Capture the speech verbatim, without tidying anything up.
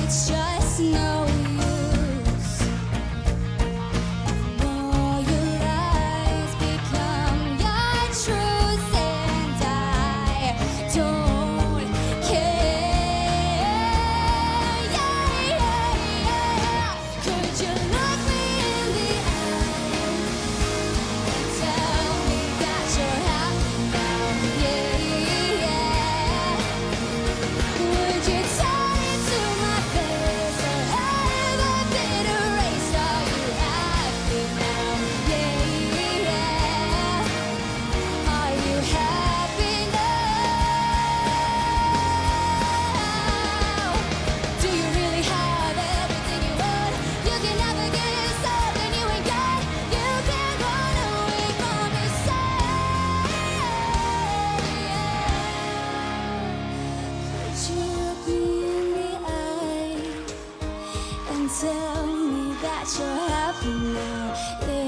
it's just no use. All your lies become your truth, and I don't care. Yeah, yeah, yeah. Could you look me in the eye and tell me that you're happy now? Yeah, yeah. Would you tell it to my face or have a bit erased? Are you happy now? Yeah, yeah. Are you happy now? Do you really have everything you want? You can never get something you ain't got. You can't run away from your side. Could you look me in the eye and tell me that you're happy now? Yeah.